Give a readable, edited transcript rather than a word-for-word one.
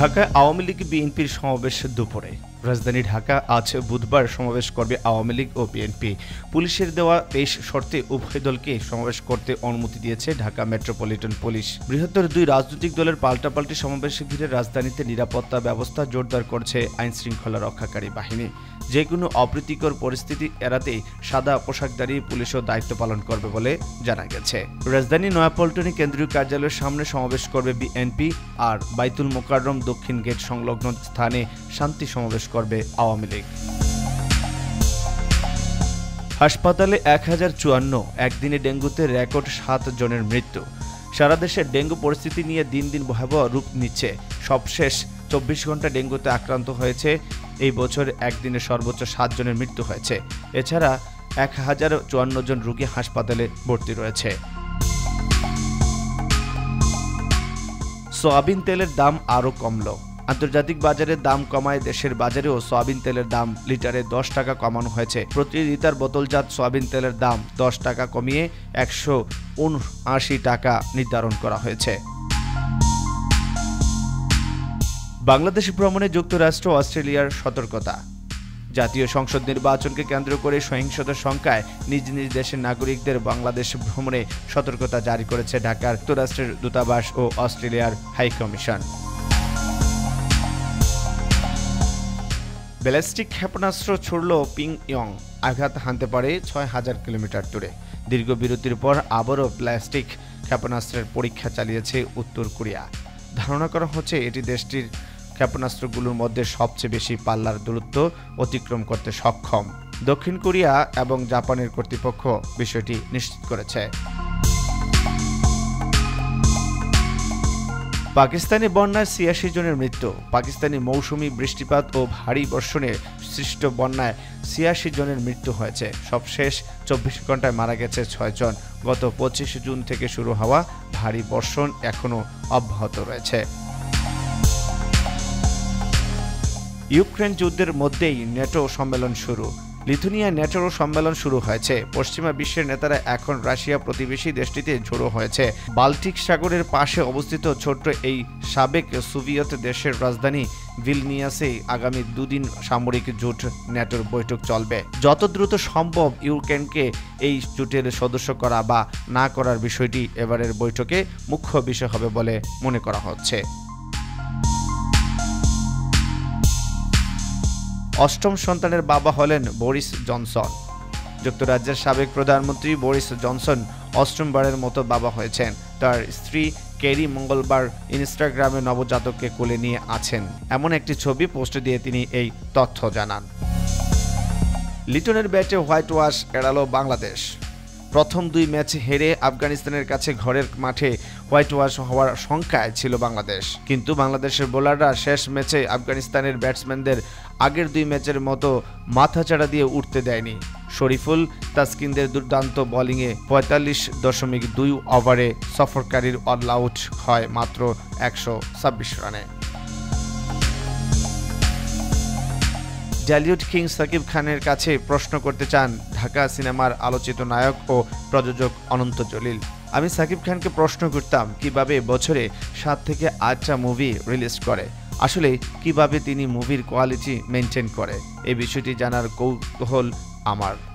ঢাকায় আওয়ামী লীগ বিএনপির সমাবেশ দুপুরে। রাজধানী ঢাকা আজ বুধবার সমাবেশ করবে আওয়ামী লীগ ও বিএনপি। পুলিশের দেওয়া ২৩ শর্তে উভয় দলকে সমাবেশ করতে অনুমতি দিয়েছে ঢাকা মেট্রোপলিটন পুলিশ। বৃহত্তর দুই রাজনৈতিক দলের পাল্টাপাল্টি সমাবেশে ঘিরে রাজধানীতে নিরাপত্তা ব্যবস্থা জোরদার করছে আইনশৃঙ্খলা রক্ষাকারী বাহিনী। যে কোনো অপ্রীতিকর পরিস্থিতি এড়াতে সাদা পোশাকধারী পুলিশও দায়িত্ব পালন করবে বলে জানা গেছে। রাজধানী নয়াপল্টনে কেন্দ্রীয় কার্যালয়ের সামনে সমাবেশ করবে বিএনপি, আর বাইতুল মোকাররম দক্ষিণ গেট সংলগ্ন স্থানে শান্তি সমাবেশ করবে আওয়ামী লীগ। হাসপাতালে ১০৫৪, একদিনে ডেঙ্গুতে রেকর্ড ৭ জনের মৃত্যু। সারা দেশে ডেঙ্গু পরিস্থিতি নিয়ে দিন দিন ভয়াবহ রূপ নিচ্ছে। সবশেষ ২৪ ঘন্টা ডেঙ্গুতে আক্রান্ত হয়েছে এই বছর একদিনে সর্বোচ্চ ৭ জনের মৃত্যু হয়েছে। এছাড়া ১০৫৪ জন রোগী হাসপাতালে ভর্তি রয়েছে। সয়াবিন তেলের দাম আরও কমল। আন্তর্জাতিক বাজারে দাম কমায় দেশের বাজারেও সয়াবিন তেলের দাম লিটারে ১০ টাকা কমানো হয়েছে। প্রতি লিটার বোতলজাত সয়াবিন তেলের দাম ১০ টাকা কমিয়ে ১৭৯ টাকা নির্ধারণ করা হয়েছে। বাংলাদেশ ভ্রমণে যুক্তরাষ্ট্র ও অস্ট্রেলিয়ার সতর্কতা। জাতীয় সংসদ নির্বাচনকে কেন্দ্র করে সহিংসতার শঙ্কায় নিজ নিজ দেশের নাগরিকদের বাংলাদেশ ভ্রমণে সতর্কতা জারি করেছে ঢাকার যুক্তরাষ্ট্রের দূতাবাস ও অস্ট্রেলিয়ার হাইকমিশন। ব্যালিস্টিক ক্ষেপণাস্ত্র ছুড়ল পিং ইয়ং, আঘাত হানতে পারে ৬,০০০ কিলোমিটার দূরে। দীর্ঘ বিরতির পর আবারও ব্যালিস্টিক ক্ষেপণাস্ত্রের পরীক্ষা চালিয়েছে উত্তর কোরিয়া। ধারণা করা হচ্ছে এটি দেশটির ক্ষেপণাস্ত্রগুলোর মধ্যে সবচেয়ে বেশি পাল্লার দূরত্ব অতিক্রম করতে সক্ষম। দক্ষিণ কোরিয়া এবং জাপানের কর্তৃপক্ষ বিষয়টি নিশ্চিত করেছে। পাকিস্তানি বন্যায় ৮৬ জনের মৃত্যু। পাকিস্তানি মৌসুমি বৃষ্টিপাত ও ভারী বর্ষণে সৃষ্ট বন্যায় ৮৬ জনের মৃত্যু হয়েছে। সবশেষ ২৪ ঘন্টায় মারা গেছে ৬ জন। গত ২৫ জুন থেকে শুরু হওয়া ভারী বর্ষণ এখনও অব্যাহত রয়েছে। ইউক্রেন যুদ্ধের মধ্যেই ন্যাটো সম্মেলন শুরু। লিথুয়ানিয়ায় ন্যাটোর সম্মেলন শুরু হয়েছে। পশ্চিমা বিশ্বের নেতারা এখন রাশিয়া প্রতিবেশী দেশটিতে জড়ো হয়েছে। বাল্টিক সাগরের পাশে অবস্থিত ছোট্ট এই সাবেক সোভিয়েত দেশের রাজধানী ভিলনিয়াসে আগামী দুদিন সামরিক জোট ন্যাটোর বৈঠক চলবে। যত দ্রুত সম্ভব ইউক্রেনকে এই জোটের সদস্য করা বা না করার বিষয়টি এবারের বৈঠকে মুখ্য বিষয় হবে বলে মনে করা হচ্ছে। অষ্টম সন্তানের বাবা হলেন বরিস জনসন। যুক্তরাজ্যের সাবেক প্রধানমন্ত্রী বরিস জনসন অষ্টমবারের মতো বাবা হয়েছেন। তার স্ত্রী কেরি মঙ্গলবার ইনস্টাগ্রামে নবজাতককে কোলে নিয়ে আছেন এমন একটি ছবি পোস্ট দিয়ে তিনি এই তথ্য জানান। লিটনের ব্যাটে হোয়াইট ওয়াশ এড়ালো বাংলাদেশ। প্রথম ২ ম্যাচ হেরে আফগানিস্তানের কাছে ঘরের মাঠে হোয়াইট ওয়াশ হওয়ার শঙ্কায় ছিল বাংলাদেশ। কিন্তু বাংলাদেশের বোলাররা শেষ ম্যাচে আফগানিস্তানের ব্যাটসম্যানদের আগের ২ ম্যাচের মতো মাথাচাড়া দিয়ে উঠতে দেয়নি। শরীফুল তাসকিনদের দুর্দান্ত বোলিংয়ে ৪৫.২ ওভারে সফরকারীর অল আউট হয় মাত্র ১২৬ রানে। ঢালিউড কিং সাকিব খানের কাছে প্রশ্ন করতে চান ঢাকা সিনেমার আলোচিত নায়ক ও প্রযোজক অনন্ত জলিল। আমি সাকিব খানকে প্রশ্ন করতাম কিভাবে বছরে ৭ থেকে ৮টা মুভি রিলিজ করে, আসলে কিভাবে তিনি মুভির কোয়ালিটি মেনটেন করে। এই বিষয়টি জানার কৌতূহল আমার।